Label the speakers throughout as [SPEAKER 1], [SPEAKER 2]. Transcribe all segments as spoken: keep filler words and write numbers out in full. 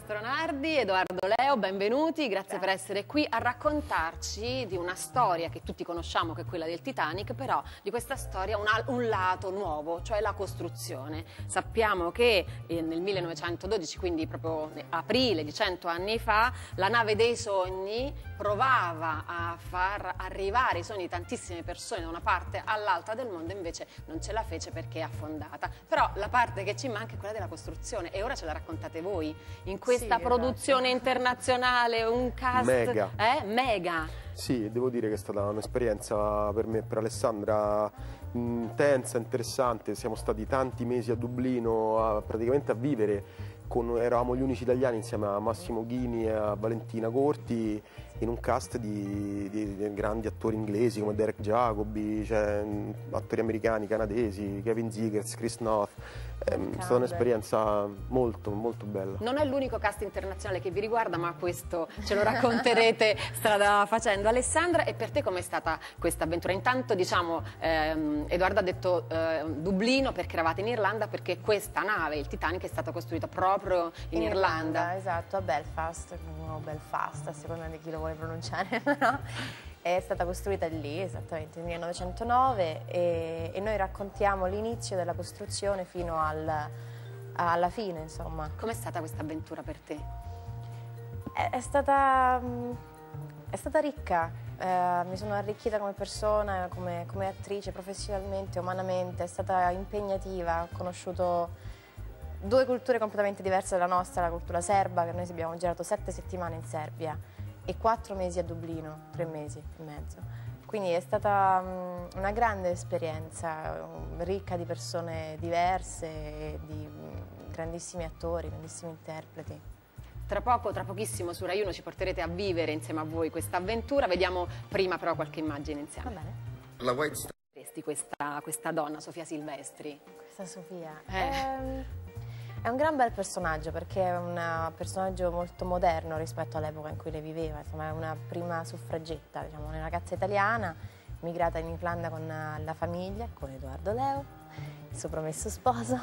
[SPEAKER 1] Mastronardi, Edoardo Leo, benvenuti, grazie, grazie per essere qui a raccontarci di una storia che tutti conosciamo, che è quella del Titanic, però di questa storia un, un lato nuovo, cioè la costruzione. Sappiamo che eh, nel millenovecentododici, quindi proprio aprile di cento anni fa, la nave dei sogni provava a far arrivare i sogni di tantissime persone da una parte all'altra del mondo, invece non ce la fece perché è affondata. Però la parte che ci manca è quella della costruzione e ora ce la raccontate voi. In questa sì, produzione esatto. internazionale, un cast
[SPEAKER 2] mega.
[SPEAKER 1] Eh? mega.
[SPEAKER 2] Sì, devo dire che è stata un'esperienza per me e per Alessandra intensa, interessante. Siamo stati tanti mesi a Dublino a, praticamente a vivere. Con, eravamo gli unici italiani insieme a Massimo Ghini e a Valentina Corti in un cast di, di, di grandi attori inglesi come Derek Jacobi, cioè, attori americani, canadesi, Kevin Zegers, Chris Noth. È stata un'esperienza molto molto bella.
[SPEAKER 1] Non è l'unico cast internazionale che vi riguarda, ma questo ce lo racconterete strada facendo. Alessandra, e per te com'è stata questa avventura? Intanto diciamo, ehm, Edoardo ha detto eh, Dublino perché eravate in Irlanda, perché questa nave, il Titanic, è stata costruita proprio in, in Irlanda.
[SPEAKER 3] Irlanda. Esatto, a Belfast, o Belfast, a seconda di chi lo vuole pronunciare, no? È stata costruita lì, esattamente, nel millenovecentonove e, e noi raccontiamo l'inizio della costruzione fino al, alla fine, insomma.
[SPEAKER 1] Com'è stata questa avventura per te?
[SPEAKER 3] È, è, stata, è stata ricca, eh, mi sono arricchita come persona, come, come attrice, professionalmente, umanamente, è stata impegnativa, ho conosciuto due culture completamente diverse dalla nostra, la cultura serba, che noi abbiamo girato sette settimane in Serbia, e quattro mesi a Dublino, tre mesi e mezzo. Quindi è stata um, una grande esperienza, um, ricca di persone diverse, di um, grandissimi attori, grandissimi interpreti.
[SPEAKER 1] Tra poco, tra pochissimo su Rai uno ci porterete a vivere insieme a voi questa avventura. Vediamo prima però qualche immagine insieme.
[SPEAKER 3] Va bene.
[SPEAKER 4] La White Star.
[SPEAKER 1] Questa, questa donna, Sofia Silvestri.
[SPEAKER 3] Questa Sofia.
[SPEAKER 1] Eh.
[SPEAKER 3] Ehm... È un gran bel personaggio perché è un personaggio molto moderno rispetto all'epoca in cui lei viveva, insomma è una prima suffragetta, diciamo, una ragazza italiana migrata in Irlanda con la famiglia, con Edoardo Leo, il suo promesso sposo,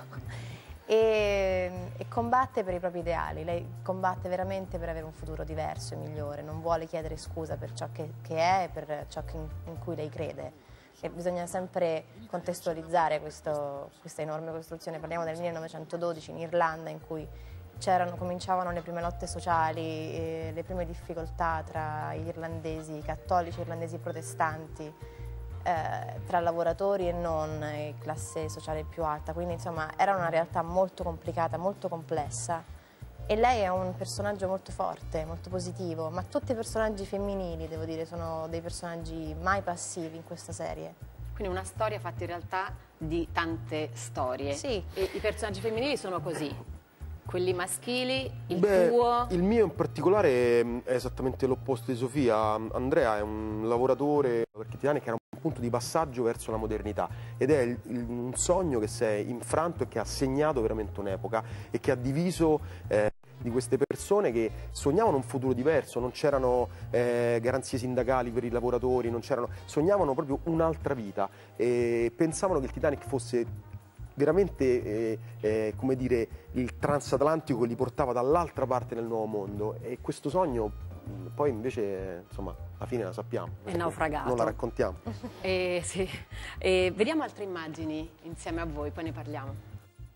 [SPEAKER 3] e, e combatte per i propri ideali. Lei combatte veramente per avere un futuro diverso e migliore, non vuole chiedere scusa per ciò che, che è e per ciò che in, in cui lei crede. E bisogna sempre contestualizzare questo, questa enorme costruzione. Parliamo del millenovecentododici in Irlanda, in cui cominciavano le prime lotte sociali, eh, le prime difficoltà tra gli irlandesi cattolici, irlandesi protestanti, eh, tra lavoratori e non, e classe sociale più alta. Quindi insomma era una realtà molto complicata, molto complessa. E lei è un personaggio molto forte, molto positivo, ma tutti i personaggi femminili, devo dire, sono dei personaggi mai passivi in questa serie.
[SPEAKER 1] Quindi una storia fatta in realtà di tante storie.
[SPEAKER 3] Sì.
[SPEAKER 1] E i personaggi femminili sono così, quelli maschili, il
[SPEAKER 2] Beh,
[SPEAKER 1] tuo...
[SPEAKER 2] Il mio in particolare è esattamente l'opposto di Sofia. Andrea è un lavoratore, perché Titanic era un punto di passaggio verso la modernità ed è il, il, un sogno che si è infranto e che ha segnato veramente un'epoca e che ha diviso eh, di queste persone che sognavano un futuro diverso, non c'erano eh, garanzie sindacali per i lavoratori, non c'erano, sognavano proprio un'altra vita e pensavano che il Titanic fosse veramente eh, eh, come dire, il transatlantico che li portava dall'altra parte del nuovo mondo, e questo sogno poi invece insomma alla fine la sappiamo,
[SPEAKER 1] è naufragato,
[SPEAKER 2] non la raccontiamo.
[SPEAKER 1] eh, sì. eh, vediamo altre immagini insieme a voi, poi ne parliamo.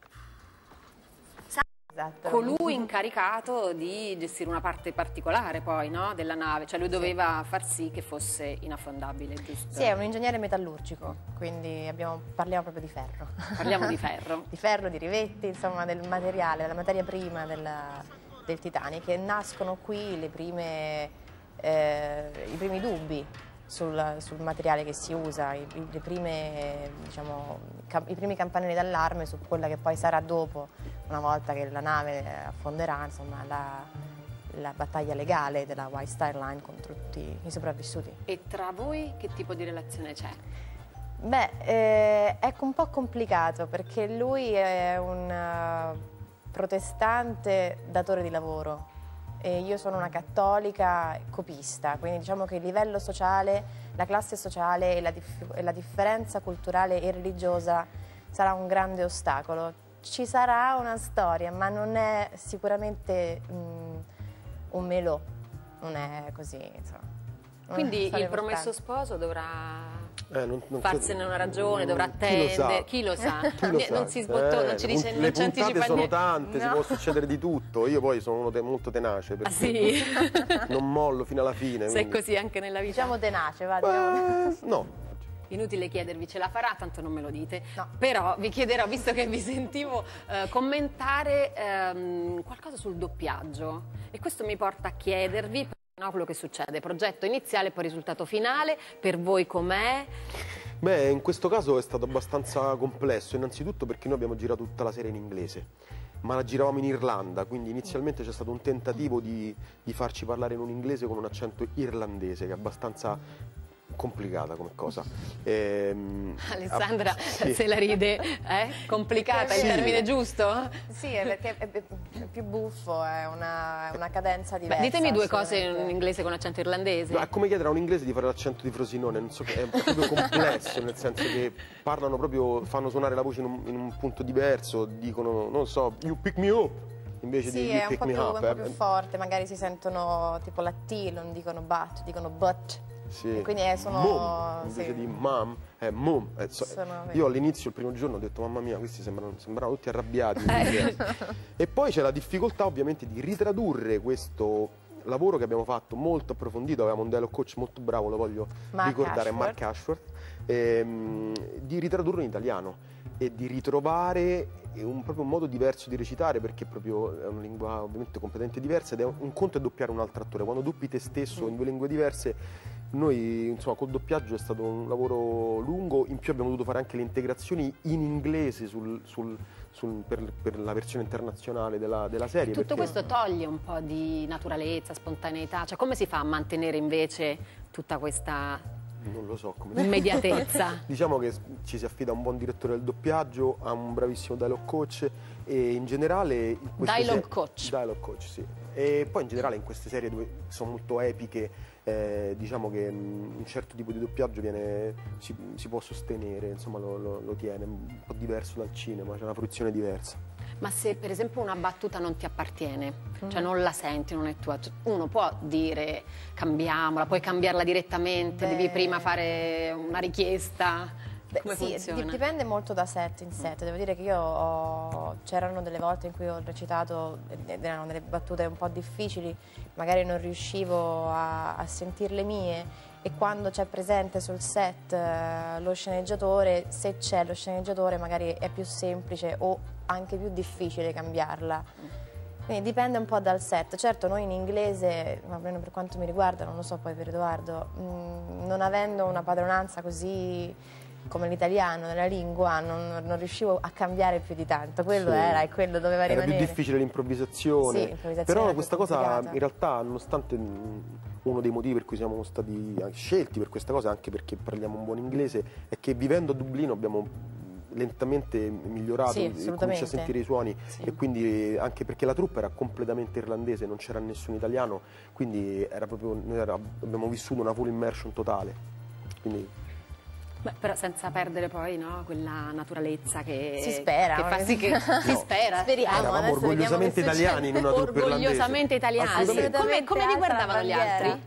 [SPEAKER 3] Esatto.
[SPEAKER 1] Colui incaricato di gestire una parte particolare poi, no, della nave, cioè lui doveva far sì che fosse inaffondabile, giusto?
[SPEAKER 3] Sì, è un ingegnere metallurgico, quindi abbiamo, parliamo proprio di ferro.
[SPEAKER 1] Parliamo di ferro.
[SPEAKER 3] Di ferro, di rivetti, insomma del materiale, della materia prima della, del Titanic, e nascono qui le prime, eh, i primi dubbi sul, sul materiale che si usa, i, le prime, diciamo, i primi campanelli d'allarme su quella che poi sarà dopo, una volta che la nave affonderà, insomma, la, la battaglia legale della White Star Line contro tutti i sopravvissuti.
[SPEAKER 1] E tra voi che tipo di relazione c'è?
[SPEAKER 3] Beh, eh, è un po' complicato perché lui è un uh, protestante datore di lavoro e io sono una cattolica copista, quindi diciamo che il livello sociale, la classe sociale e la, dif e la differenza culturale e religiosa sarà un grande ostacolo. ci sarà una storia, ma non è sicuramente um, un melò, non è così, insomma.
[SPEAKER 1] Quindi il promesso sposo dovrà
[SPEAKER 2] eh, non, non
[SPEAKER 1] farsene
[SPEAKER 2] credo.
[SPEAKER 1] una ragione,
[SPEAKER 2] non,
[SPEAKER 1] dovrà attendere, chi lo sa, chi lo sa? non si sbottò,
[SPEAKER 2] eh,
[SPEAKER 1] non ci dice,
[SPEAKER 2] le
[SPEAKER 1] non ci anticipa
[SPEAKER 2] puntate sono
[SPEAKER 1] niente.
[SPEAKER 2] tante,
[SPEAKER 3] No.
[SPEAKER 2] si può succedere di tutto, io poi sono uno te molto tenace,
[SPEAKER 1] Ah,
[SPEAKER 2] perché
[SPEAKER 1] sì?
[SPEAKER 2] non mollo fino alla fine.
[SPEAKER 1] Sei
[SPEAKER 2] quindi.
[SPEAKER 1] così anche nella vita?
[SPEAKER 3] Diciamo tenace, va, diciamo.
[SPEAKER 2] Eh, no.
[SPEAKER 1] Inutile chiedervi ce la farà, tanto non me lo dite.
[SPEAKER 3] No.
[SPEAKER 1] Però vi chiederò, visto che vi sentivo eh, commentare ehm, qualcosa sul doppiaggio, e questo mi porta a chiedervi no, quello che succede, progetto iniziale, poi risultato finale, per voi com'è?
[SPEAKER 2] Beh, in questo caso è stato abbastanza complesso, innanzitutto perché noi abbiamo girato tutta la serie in inglese, ma la giravamo in Irlanda, quindi inizialmente c'è stato un tentativo di, di farci parlare in un inglese con un accento irlandese, che è abbastanza complicata come cosa. Ehm,
[SPEAKER 1] Alessandra
[SPEAKER 2] ah, sì.
[SPEAKER 1] se la ride, eh? Complicata,
[SPEAKER 3] Sì.
[SPEAKER 1] il termine giusto?
[SPEAKER 3] Sì, è perché è, è, è più buffo, è una, è una cadenza diversa.
[SPEAKER 1] Beh, ditemi due cose
[SPEAKER 3] assolutamente.
[SPEAKER 1] in inglese con accento irlandese.
[SPEAKER 2] No, è come chiedere a un inglese di fare l'accento di Frosinone, non so, è proprio complesso, nel senso che parlano proprio, fanno suonare la voce in un, in un punto diverso, dicono, non so, you pick me up, invece
[SPEAKER 3] Sì,
[SPEAKER 2] di
[SPEAKER 3] è
[SPEAKER 2] you
[SPEAKER 3] un
[SPEAKER 2] pick
[SPEAKER 3] po'
[SPEAKER 2] me
[SPEAKER 3] più,
[SPEAKER 2] up.
[SPEAKER 3] un po'
[SPEAKER 2] eh.
[SPEAKER 3] più forte, magari si sentono tipo la T, non dicono but, dicono but.
[SPEAKER 2] Sì.
[SPEAKER 3] E quindi è- sono...
[SPEAKER 2] Mom, invece
[SPEAKER 3] sì.
[SPEAKER 2] di mom, è mom. Eh, so-
[SPEAKER 3] Sono-
[SPEAKER 2] io all'inizio, il primo giorno, ho detto mamma mia, questi sembrano, sembravano tutti arrabbiati.
[SPEAKER 3] Eh.
[SPEAKER 2] E poi c'è la difficoltà ovviamente di ritradurre questo lavoro che abbiamo fatto molto approfondito, avevamo un dialogue coach molto bravo, lo voglio
[SPEAKER 3] Mark
[SPEAKER 2] ricordare,
[SPEAKER 3] Ashworth.
[SPEAKER 2] Mark Ashworth, ehm, di ritradurlo in italiano e di ritrovare un, proprio un modo diverso di recitare, perché proprio è una lingua ovviamente completamente diversa ed è un, un conto è doppiare un altro attore. Quando doppi te stesso in due lingue diverse, noi insomma col doppiaggio è stato un lavoro lungo, in più abbiamo dovuto fare anche le integrazioni in inglese sul, sul, sul, per, per la versione internazionale della, della serie.
[SPEAKER 1] Tutto
[SPEAKER 2] perché-
[SPEAKER 1] questo toglie un po' di naturalezza, spontaneità, cioè come si fa a mantenere invece tutta questa
[SPEAKER 2] Non lo so come dire.
[SPEAKER 1] immediatezza?
[SPEAKER 2] Diciamo che ci si affida a un buon direttore del doppiaggio, a un bravissimo dialogue coach e in generale... in queste
[SPEAKER 1] Dialogue
[SPEAKER 2] se-
[SPEAKER 1] coach.
[SPEAKER 2] Dialogue coach, sì. E poi in generale in queste serie dove sono molto epiche, eh, diciamo che mh, un certo tipo di doppiaggio viene, si, si può sostenere, insomma lo, lo, lo tiene, un po' diverso dal cinema, c'è una fruizione diversa.
[SPEAKER 1] Ma se per esempio una battuta non ti appartiene, cioè non la senti, non è tua, cioè, uno può dire cambiamola, puoi cambiarla direttamente,
[SPEAKER 3] Beh.
[SPEAKER 1] devi prima fare una richiesta,
[SPEAKER 3] Beh,
[SPEAKER 1] come
[SPEAKER 3] sì,
[SPEAKER 1] funziona?
[SPEAKER 3] di- dipende molto da set in set. Devo dire che io ho... c'erano delle volte in cui ho recitato ed erano delle battute un po' difficili, magari non riuscivo a, a sentirle mie, e quando c'è presente sul set eh, lo sceneggiatore, se c'è lo sceneggiatore magari è più semplice o anche più difficile cambiarla. Quindi dipende un po' dal set. Certo, noi in inglese, ma almeno per quanto mi riguarda, non lo so poi per Edoardo, mh, non avendo una padronanza così come l'italiano nella lingua, non, non riuscivo a cambiare più di tanto. Quello
[SPEAKER 2] Sì.
[SPEAKER 3] era e quello doveva
[SPEAKER 2] Era
[SPEAKER 3] rimanere.
[SPEAKER 2] più difficile l'improvvisazione,
[SPEAKER 3] Sì, l'improvvisazione
[SPEAKER 2] però
[SPEAKER 3] era
[SPEAKER 2] questa
[SPEAKER 3] più
[SPEAKER 2] cosa
[SPEAKER 3] complicata.
[SPEAKER 2] in realtà, nonostante mh, uno dei motivi per cui siamo stati scelti per questa cosa, anche perché parliamo un buon inglese, è che vivendo a Dublino abbiamo lentamente migliorato,
[SPEAKER 3] Sì,
[SPEAKER 2] e cominci a
[SPEAKER 3] assolutamente.
[SPEAKER 2] sentire i suoni,
[SPEAKER 1] Sì.
[SPEAKER 2] e quindi anche perché la troupe era completamente irlandese, non c'era nessun italiano, quindi era proprio, noi era- abbiamo vissuto una full immersion totale. Quindi,
[SPEAKER 1] Beh, però senza perdere poi no, quella naturalezza che,
[SPEAKER 3] Si spera,
[SPEAKER 1] che fa
[SPEAKER 3] no?
[SPEAKER 1] sì che si spera.
[SPEAKER 3] Speriamo.
[SPEAKER 2] eravamo
[SPEAKER 3] adesso
[SPEAKER 2] orgogliosamente
[SPEAKER 3] vediamo che
[SPEAKER 2] italiani in una troupe irlandese.
[SPEAKER 1] Orgogliosamente italiani.
[SPEAKER 2] Assolutamente.
[SPEAKER 1] Come, come vi guardavano gli altri?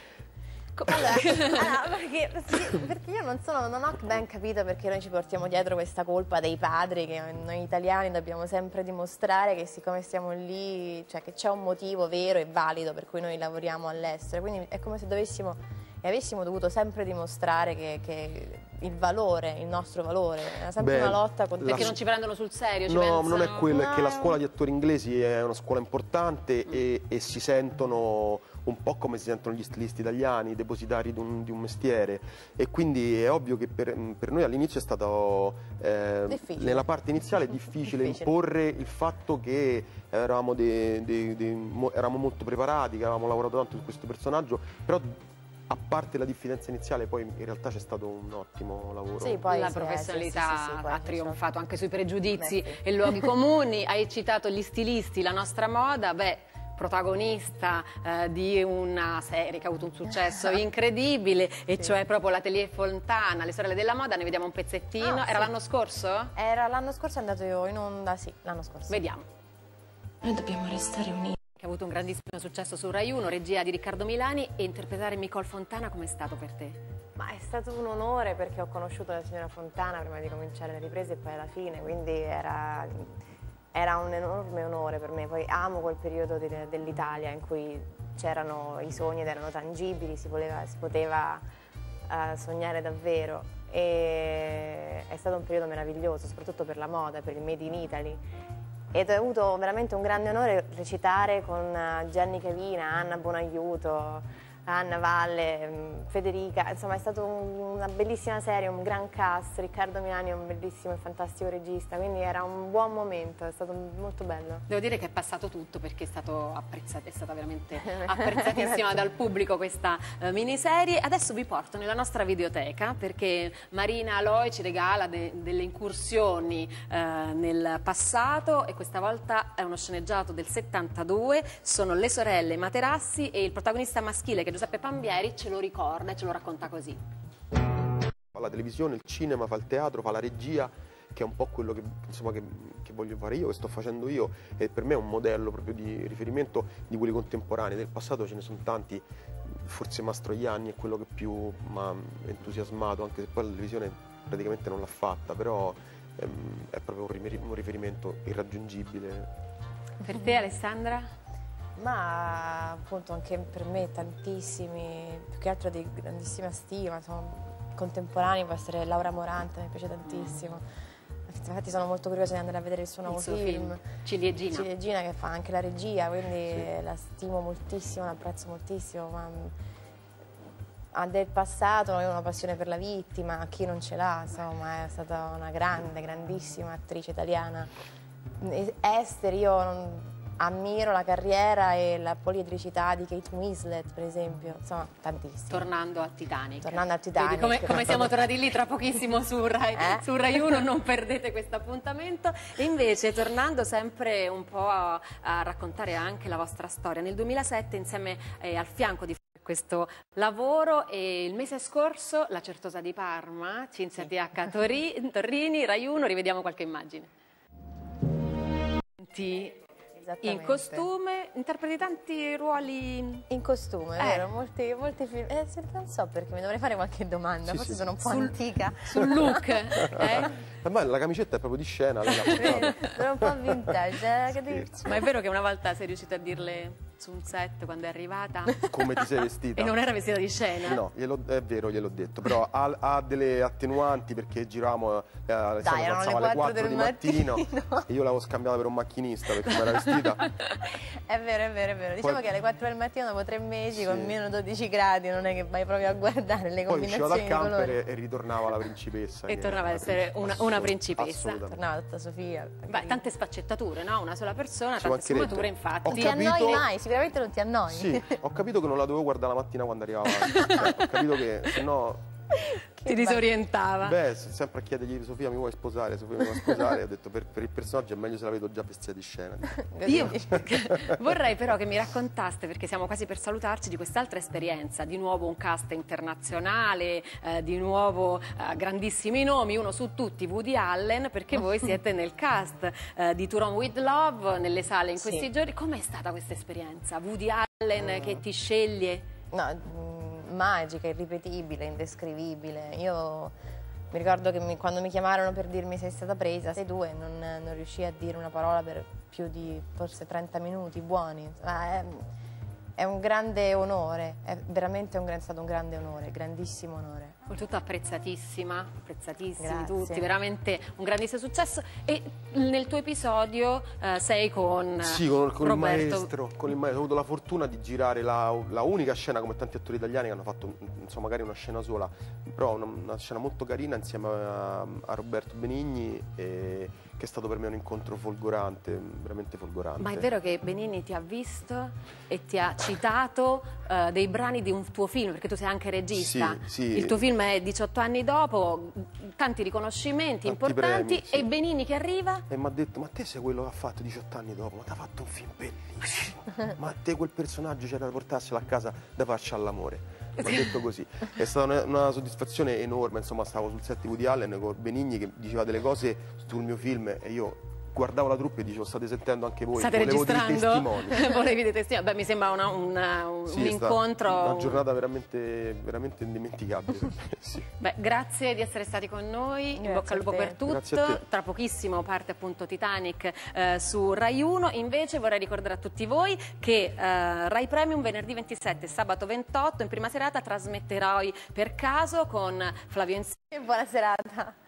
[SPEAKER 3] Allora, allora, perché, sì, perché io non, sono, non ho ben capito perché noi ci portiamo dietro questa colpa dei padri, che noi italiani dobbiamo sempre dimostrare che siccome stiamo lì, cioè che c'è un motivo vero e valido per cui noi lavoriamo all'estero, quindi è come se dovessimo e avessimo dovuto sempre dimostrare che, che il valore, il nostro valore, era sempre
[SPEAKER 2] Beh,
[SPEAKER 3] una lotta contro...
[SPEAKER 1] Perché non ci prendono sul serio, ci
[SPEAKER 2] no,
[SPEAKER 1] pensano...
[SPEAKER 2] non è quello, è che la
[SPEAKER 3] No.
[SPEAKER 2] scuola di attori inglesi è una scuola importante e, e si sentono un po' come si sentono gli stilisti italiani, depositari di un, di un mestiere, e quindi è ovvio che per, per noi all'inizio è stato eh,
[SPEAKER 3] Difficile.
[SPEAKER 2] nella parte iniziale difficile,
[SPEAKER 3] Difficile.
[SPEAKER 2] imporre il fatto che eravamo, dei- dei- dei- mo- eravamo molto preparati, che avevamo lavorato tanto su questo personaggio, però a parte la diffidenza iniziale poi in realtà c'è stato un ottimo lavoro.
[SPEAKER 3] Sì, poi
[SPEAKER 1] la
[SPEAKER 3] sì,
[SPEAKER 1] professionalità
[SPEAKER 3] sì, sì, sì, poi
[SPEAKER 1] ha
[SPEAKER 3] sì,
[SPEAKER 1] trionfato
[SPEAKER 3] certo.
[SPEAKER 1] anche sui pregiudizi
[SPEAKER 3] Beh, sì.
[SPEAKER 1] e luoghi comuni. Hai citato gli stilisti, la nostra moda, beh, protagonista eh, di una serie che ha avuto un successo incredibile, e cioè proprio l'Atelier Fontana, Le sorelle della moda. Ne vediamo un pezzettino.
[SPEAKER 3] Ah,
[SPEAKER 1] Era
[SPEAKER 3] sì.
[SPEAKER 1] l'anno scorso?
[SPEAKER 3] Era l'anno scorso, è andato in onda, sì, l'anno scorso.
[SPEAKER 1] Vediamo.
[SPEAKER 3] Noi dobbiamo restare uniti.
[SPEAKER 1] Che ha avuto un grandissimo successo su Rai uno, regia di Riccardo Milani, e interpretare Nicole Fontana com'è stato per te?
[SPEAKER 3] Ma è stato un onore, perché ho conosciuto la signora Fontana prima di cominciare le riprese e poi alla fine, quindi era, era un enorme onore per me. Poi amo quel periodo de, dell'Italia in cui c'erano i sogni ed erano tangibili, si, voleva, si poteva uh, sognare davvero, e è stato un periodo meraviglioso, soprattutto per la moda, per il Made in Italy. Ed ho avuto veramente un grande onore recitare con Gianni Cavina, Anna Bonaiuto, Anna Valle, Federica. Insomma, è stata un, una bellissima serie, un gran cast. Riccardo Milani è un bellissimo e fantastico regista, quindi era un buon momento, è stato molto bello.
[SPEAKER 1] Devo dire che è passato tutto, perché è, stato apprezzato, è stata veramente apprezzatissima dal pubblico questa uh, miniserie. Adesso vi porto nella nostra videoteca, perché Marina Aloy ci regala de delle incursioni uh, nel passato, e questa volta è uno sceneggiato del settantadue. Sono le sorelle Materassi, e il protagonista maschile, che Giuseppe Pambieri, ce lo ricorda e ce lo racconta così.
[SPEAKER 2] Fa la televisione, il cinema, fa il teatro, fa la regia, che è un po' quello che, insomma, che, che voglio fare io, che sto facendo io, e per me è un modello proprio di riferimento di quelli contemporanei. Del passato ce ne sono tanti, forse Mastroianni è quello che più mi ha entusiasmato, anche se poi la televisione praticamente non l'ha fatta, però ehm, è proprio un riferimento irraggiungibile.
[SPEAKER 1] Per te, Alessandra?
[SPEAKER 3] Ma appunto anche per me tantissimi, più che altro di grandissima stima, insomma, contemporanei può essere Laura Morante, mi piace tantissimo. Infatti sono molto curiosa di andare a vedere il suo nuovo
[SPEAKER 1] il suo
[SPEAKER 3] film,
[SPEAKER 1] film Ciliegina.
[SPEAKER 3] Ciliegina, che fa anche la regia, quindi
[SPEAKER 2] Sì.
[SPEAKER 3] la stimo moltissimo, la apprezzo moltissimo. Ma ha del passato, ho una passione per la vittima, chi non ce l'ha, insomma, è stata una grande, grandissima attrice italiana. Ester, io non... ammiro la carriera e la poliedricità di Kate Winslet, per esempio, insomma, tantissimo.
[SPEAKER 1] Tornando a Titanic.
[SPEAKER 3] Tornando a Titanic.
[SPEAKER 1] Quindi come, come siamo tornati lì tra pochissimo su Rai,
[SPEAKER 3] Eh?
[SPEAKER 1] su Rai uno, non perdete questo appuntamento. E invece, tornando sempre un po' a, a raccontare anche la vostra storia, nel duemilasette, insieme eh, al fianco di questo lavoro, e il mese scorso la Certosa di Parma, Cinzia T H Tori, Torrini, Rai uno, rivediamo qualche immagine. Ti... In costume, interpreti tanti ruoli...
[SPEAKER 3] In costume,
[SPEAKER 1] Eh.
[SPEAKER 3] vero? Molti, molti film. Eh, sì, non so perché, mi dovrei fare qualche domanda,
[SPEAKER 2] Sì,
[SPEAKER 3] forse
[SPEAKER 2] sì.
[SPEAKER 3] sono un po'
[SPEAKER 1] Sul-
[SPEAKER 3] antica.
[SPEAKER 1] Sul look, eh?
[SPEAKER 2] Ma la camicetta è proprio di scena, lei l'ha portata.
[SPEAKER 3] Sono un po' vintage, eh, che
[SPEAKER 2] Scherzo.
[SPEAKER 3] dici?
[SPEAKER 1] Ma è vero che una volta sei riuscita a dirle su un set quando è arrivata
[SPEAKER 2] Come ti sei vestita?
[SPEAKER 1] e non era vestita di scena?
[SPEAKER 2] No, glielo- è vero, gliel'ho detto, però ha, ha delle attenuanti, perché giravamo, eh, Alessandra
[SPEAKER 3] erano
[SPEAKER 2] passava
[SPEAKER 3] le
[SPEAKER 2] alle
[SPEAKER 3] quattro
[SPEAKER 2] quattro
[SPEAKER 3] del
[SPEAKER 2] di mattino,
[SPEAKER 3] mattino.
[SPEAKER 2] e io l'avevo scambiata per un macchinista perché mi era vestita.
[SPEAKER 3] È vero, è vero, è vero. Diciamo
[SPEAKER 2] Poi-
[SPEAKER 3] che alle quattro del mattino, dopo tre mesi,
[SPEAKER 2] Sì.
[SPEAKER 3] con meno dodici gradi, non è che vai proprio a guardare le
[SPEAKER 2] Poi usciva dal
[SPEAKER 3] combinazioni di
[SPEAKER 2] camper
[SPEAKER 3] colori.
[SPEAKER 2] e, e ritornava la principessa.
[SPEAKER 1] E
[SPEAKER 2] che
[SPEAKER 1] tornava
[SPEAKER 2] era
[SPEAKER 1] ad essere
[SPEAKER 2] la
[SPEAKER 1] una-
[SPEAKER 2] princi-
[SPEAKER 1] una principessa.
[SPEAKER 2] assolutamente.
[SPEAKER 3] Tornava tutta Sofia.
[SPEAKER 1] Beh, tante sfaccettature, no? Una sola persona,
[SPEAKER 2] Ci
[SPEAKER 1] tante
[SPEAKER 2] mancherebbe.
[SPEAKER 1] sfumature, infatti.
[SPEAKER 2] Ho
[SPEAKER 3] Ti annoi
[SPEAKER 2] capito-
[SPEAKER 3] mai? Sicuramente non ti annoi.
[SPEAKER 2] Sì, ho capito che non la dovevo guardare la mattina quando arrivava. Cioè, ho capito che se no...
[SPEAKER 1] Ti disorientava.
[SPEAKER 2] Beh, se- sempre a chiedergli Sofia mi vuoi sposare, Sofia mi vuoi sposare, ho detto per, per il personaggio è meglio se la vedo già vestita di scena.
[SPEAKER 1] Io vorrei però che mi raccontaste, perché siamo quasi per salutarci, di quest'altra esperienza, di nuovo un cast internazionale, eh, di nuovo eh, grandissimi nomi, uno su tutti, Woody Allen, perché voi siete nel cast eh, di To Rome With Love, nelle sale in questi
[SPEAKER 3] Sì.
[SPEAKER 1] giorni. Com'è stata questa esperienza? Woody Allen che ti sceglie?
[SPEAKER 3] No, mm, magica, irripetibile, indescrivibile. Io mi ricordo che mi- quando mi chiamarono per dirmi sei stata presa, sei due, non, non riuscii a dire una parola per più di forse trenta minuti buoni. Ma è, è un grande onore, è veramente un, gran- è stato un grande onore, grandissimo onore.
[SPEAKER 1] Oltretutto apprezzatissima, apprezzatissimi
[SPEAKER 3] Grazie.
[SPEAKER 1] tutti, veramente un grandissimo successo. E nel tuo episodio eh, sei con,
[SPEAKER 2] Sì, con, con il
[SPEAKER 1] Roberto.
[SPEAKER 2] maestro, con il maestro. Ho avuto la fortuna di girare la, la unica scena, come tanti attori italiani che hanno fatto insomma, magari una scena sola, però una, una scena molto carina insieme a, a Roberto Benigni, e, che è stato per me un incontro folgorante, veramente folgorante.
[SPEAKER 1] Ma è vero che Benigni ti ha visto e ti ha citato eh, dei brani di un tuo film, perché tu sei anche regista.
[SPEAKER 2] Sì, sì.
[SPEAKER 1] Il tuo film è diciotto anni dopo, tanti riconoscimenti
[SPEAKER 2] Tanti
[SPEAKER 1] importanti,
[SPEAKER 2] premi, sì.
[SPEAKER 1] e Benigni che arriva?
[SPEAKER 2] E mi ha detto, ma te sei quello che ha fatto diciotto anni dopo, ma ti ha fatto un film bellissimo. ma te quel personaggio c'era da portarselo a casa da farci all'amore. Mi ha detto così. È stata una, una soddisfazione enorme, insomma stavo sul set di Woody Allen con Benigni che diceva delle cose sul mio film e io guardavo la troupe e dicevo state sentendo anche voi,
[SPEAKER 1] state
[SPEAKER 2] volevo
[SPEAKER 1] registrando?
[SPEAKER 2] dei testimoni.
[SPEAKER 1] Volevi dei testimoni? Beh, mi sembra una, una, un,
[SPEAKER 2] sì,
[SPEAKER 1] un incontro.
[SPEAKER 2] Una giornata veramente, veramente indimenticabile. Sì.
[SPEAKER 1] Beh, grazie di essere stati con noi, in bocca al lupo per tutto. Tra pochissimo parte appunto Titanic eh, su Rai uno. Invece vorrei ricordare a tutti voi che eh, Rai Premium venerdì ventisette e sabato ventotto in prima serata trasmetterò Per caso con Flavio Insieme.
[SPEAKER 3] Buona serata.